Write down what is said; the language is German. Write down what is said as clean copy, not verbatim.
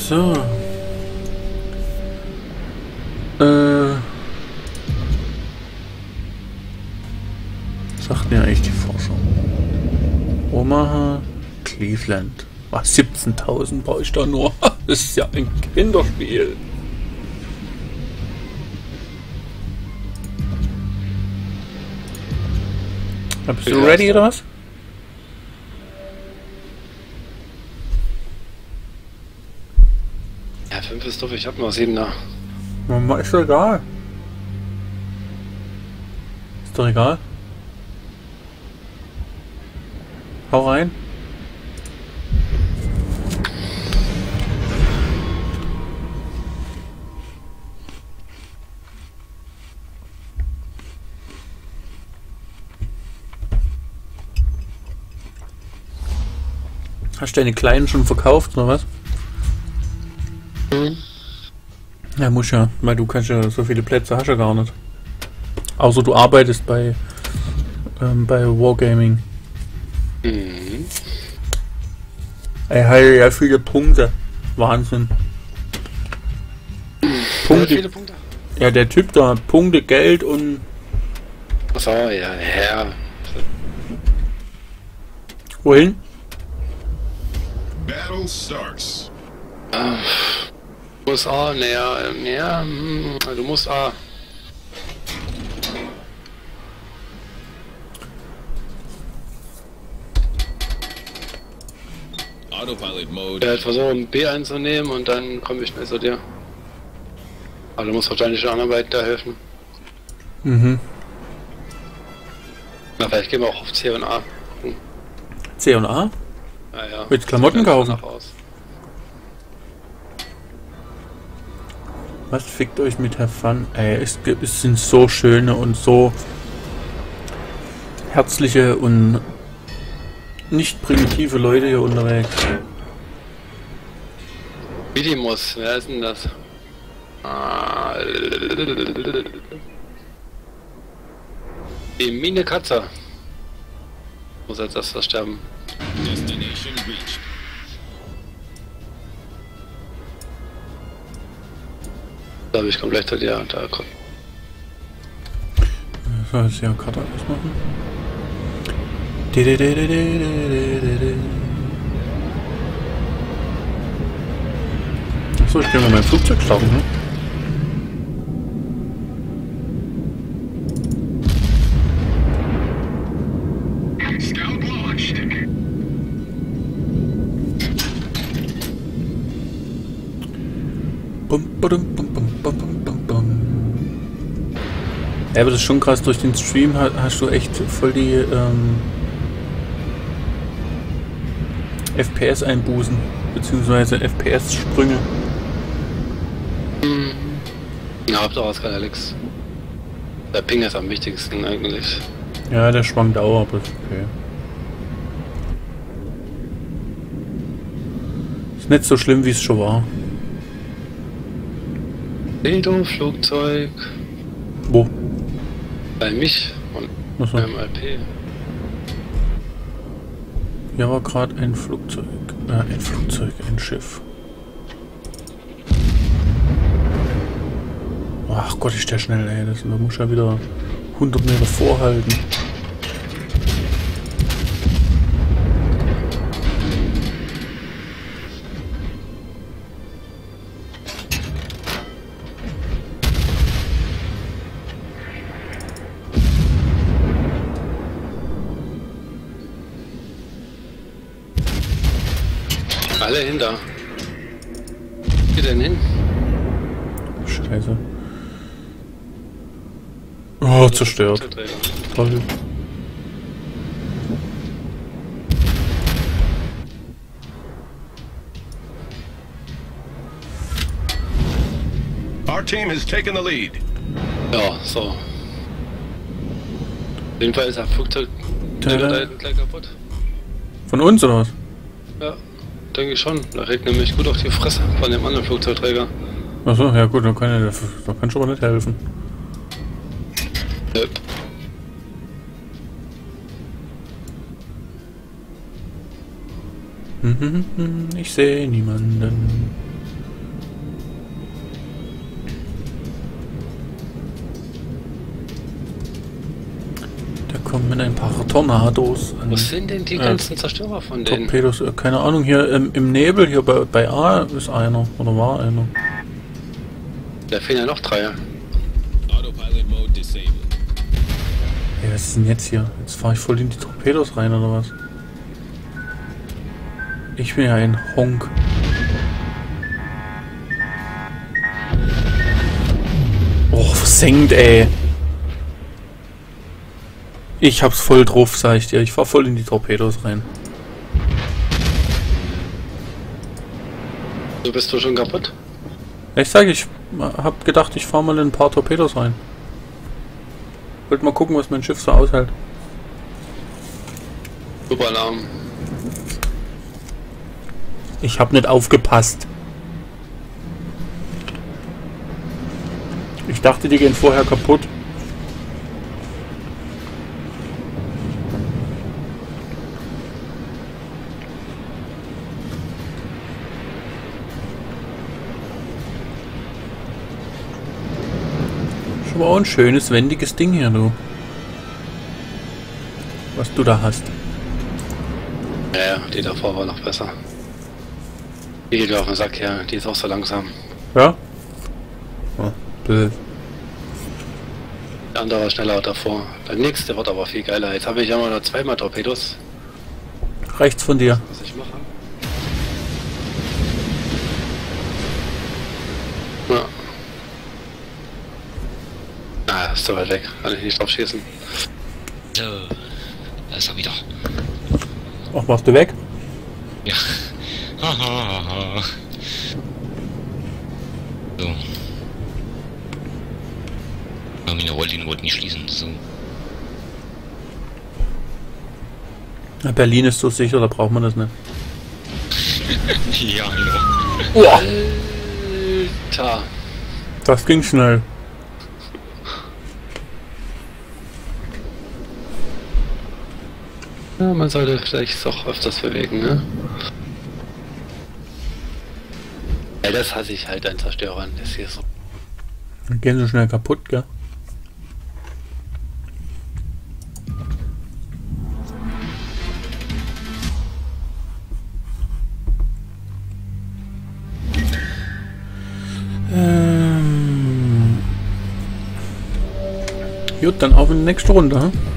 So. Sagt mir eigentlich die Forschung. Omaha, Cleveland. Was, 17.000 brauche ich da nur? Das ist ja ein Kinderspiel. Bist du ready oder was? Ja, 5 ist doof, ich hab noch 7er. Mama, ist doch egal. Ist doch egal. Hau rein. Hast du deine Kleinen schon verkauft oder was? Mhm. Ja, muss ja, weil du kannst ja so viele Plätze hast ja gar nicht. Außer du arbeitest bei Wargaming. Mhm. Er hat ja viele Punkte. Wahnsinn. Punkte. Viele Punkte. Ja, der Typ da, Punkte, Geld und... Achso, ja, Herr. Wohin? Battle starts. Du musst A, du musst A. Autopilot Ich mode. werde versuchen B einzunehmen und dann komme ich schnell zu dir. Aber du musst wahrscheinlich den anderen da helfen. Mhm. Na, vielleicht gehen wir auch auf C und A. C und A? Naja. Willst du Klamotten kaufen? Was fickt euch mit Herr Fun? Ey, es sind so schöne und so herzliche und nicht primitive Leute hier unterwegs. Vidimus, wer ist denn das? Die Mine Katze. Muss als das sterben. Destination reached. Da habe ich komplett zu dir. Da kommt. So, jetzt hier Karte ausmachen. Achso, ich kann mal mein Flugzeug starten, ne? Scout launched. Bum, badum, bum, bum, bum, bum, bum, bum. Ja, aber das ist schon krass, durch den Stream hast du echt voll die FPS-Einbußen, beziehungsweise FPS-Sprünge. Ja, habt auch was kein Alex. Der Ping ist am wichtigsten eigentlich. Ja, der schwankt auch, aber ist okay. Ist nicht so schlimm, wie es schon war. Flugzeug. Wo? Bei mich und Achso. beim LP. Hier war gerade ein Flugzeug. Ein Schiff. Ach Gott, ist der schnell, ey. Da muss ja wieder 100 Meter vorhalten. Alle hinter. Wo geht denn hin? Scheiße. Oh, zerstört. Toll. Our team has taken the lead. Ja, so. Auf jeden Fall ist das Flugzeug da hinten gleich kaputt. Von uns oder was? Ja, denke ich schon. Da regt nämlich gut auf die Fresse von dem anderen Flugzeugträger. Achso, ja gut, dann kann ich aber nicht helfen. Yep. Ich sehe niemanden. mit ein paar Tornados. Wo sind denn die ganzen Zerstörer von denen? Torpedos, keine Ahnung, hier im Nebel, hier bei A ist einer, oder war einer. Da fehlen ja noch 3. Autopilot mode disabled. Ey, was ist denn jetzt hier? Jetzt fahre ich voll in die Torpedos rein, oder was? Ich bin ja ein Honk. Oh, versenkt, ey. Ich hab's voll drauf, sag ich dir. Ich fahr voll in die Torpedos rein. So bist du schon kaputt? Ich sag, ich hab gedacht, ich fahr mal in ein paar Torpedos rein. Wollte mal gucken, was mein Schiff so aushält. Super Alarm. Ich hab nicht aufgepasst. Ich dachte, die gehen vorher kaputt. Ist aber auch ein schönes, wendiges Ding hier, du. Was du da hast. Ja, die davor war noch besser. Die geht mir auf den Sack her, die ist auch so langsam. Ja? Oh, blöd. Der andere war schneller davor. Der nächste wird aber viel geiler. Jetzt habe ich ja mal nur 2 Torpedos. Rechts von dir. Was ich mache? Ja. Ah, ist so weit weg. Kann ich nicht drauf schießen. So, da ist er wieder. Ach, warst du weg? Ja. Hahaha. So. Meine Rolllinie wollte nicht schließen. So. Na, Berlin ist so sicher, da braucht man das nicht. Ja, genau. Uah, Alter. das ging schnell. Ja, man sollte vielleicht auch öfters bewegen, ne? Ja, das hasse ich halt an Zerstörern. Das hier so. Dann gehen sie schnell kaputt, gell? Gut, dann auf in die nächste Runde, hm?